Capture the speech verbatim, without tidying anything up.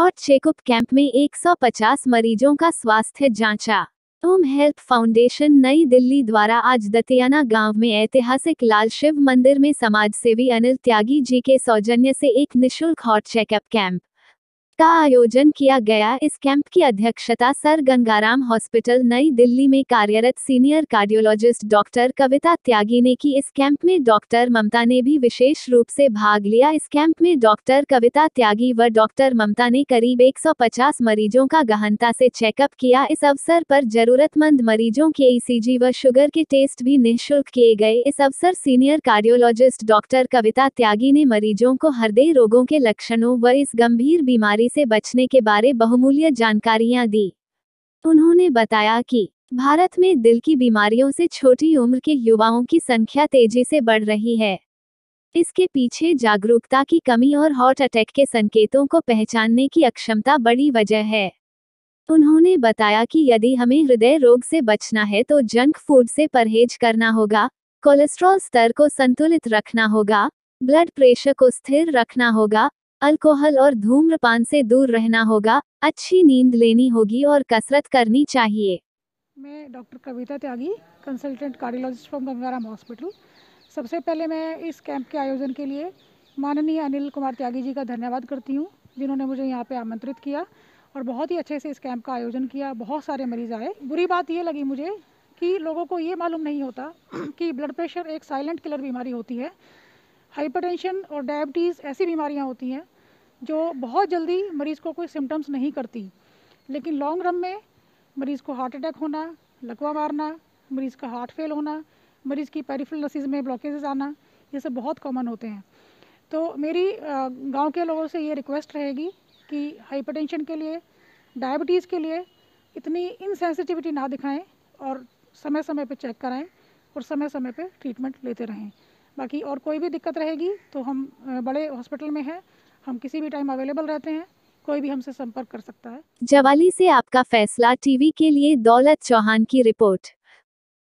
Hot checkup camp में एक सौ पचास मरीजों का स्वास्थ्य जांचा। ओम हेल्थ फाउंडेशन नई दिल्ली द्वारा आज दतियाना गांव में ऐतिहासिक लाल शिव मंदिर में समाजसेवी अनिल त्यागी जी के सौजन्य से एक निशुल्क हॉट चेकअप कैंप का आयोजन किया गया। इस कैंप की अध्यक्षता सर गंगाराम हॉस्पिटल नई दिल्ली में कार्यरत senior cardiologist doctor Kavita Tyagi ने की। इस कैंप में डॉक्टर ममता ने भी विशेष रूप से भाग लिया। इस कैंप में डॉक्टर कविता त्यागी व डॉक्टर ममता ने करीब एक सौ पचास मरीजों का गहनता से चेकअप किया। इस अवसर पर जरूरतमंद मरीजों के ईसीजी व शुगर के टेस्ट भी निःशुल्क किए गए। इस अवसर senior cardiologist doctor Kavita Tyagi ने मरीजों को हृदय रोगों के लक्षणों व इस गंभीर बीमारी से बचने के बारे बहुमूल्य जानकारियां दी। उन्होंने बताया कि भारत में दिल की बीमारियों से छोटी उम्र के युवाओं की संख्या तेजी से बढ़ रही है। इसके पीछे जागरूकता की कमी और हार्ट अटैक के संकेतों को पहचानने की अक्षमता बड़ी वजह है। उन्होंने बताया कि यदि हमें हृदय रोग से बचना है तो जंक फूड से परहेज करना होगा, कोलेस्ट्रॉल स्तर को संतुलित रखना होगा, ब्लड प्रेशर को स्थिर रखना होगा, अल्कोहल और धूम्रपान से दूर रहना होगा, अच्छी नींद लेनी होगी और कसरत करनी चाहिए। मैं doctor Kavita Tyagi, consultant cardiologist from Gangaram hospital. सबसे पहले मैं इस कैंप के आयोजन के लिए माननीय अनिल कुमार त्यागी जी का धन्यवाद करती हूँ, जिन्होंने मुझे यहाँ पे आमंत्रित किया और बहुत ही अच्छे से इस कैंप का आयोजन किया। बहुत सारे मरीज आए। बुरी बात ये लगी मुझे कि लोगों को ये मालूम नहीं होता कि ब्लड प्रेशर एक साइलेंट किलर बीमारी होती है। हाइपरटेंशन और डायबिटीज़ ऐसी बीमारियाँ होती हैं जो बहुत जल्दी मरीज़ को कोई सिम्टम्स नहीं करती, लेकिन लॉन्ग रन में मरीज़ को हार्ट अटैक होना, लकवा मारना, मरीज़ का हार्ट फेल होना, मरीज़ की पेरिफेरल नसेस में ब्लॉकेजेस आना, ये सब बहुत कॉमन होते हैं। तो मेरी गांव के लोगों से ये रिक्वेस्ट रहेगी कि हाइपरटेंशन के लिए, डायबिटीज़ के लिए इतनी इनसेंसिटिविटी ना दिखाएं और समय समय पे चेक कराएं और समय समय पे ट्रीटमेंट लेते रहें। बाकी और कोई भी दिक्कत रहेगी तो हम बड़े हॉस्पिटल में हैं, हम किसी भी टाइम अवेलेबल रहते हैं, कोई भी हमसे संपर्क कर सकता है। जवाली से आपका फैसला टीवी के लिए दौलत चौहान की रिपोर्ट।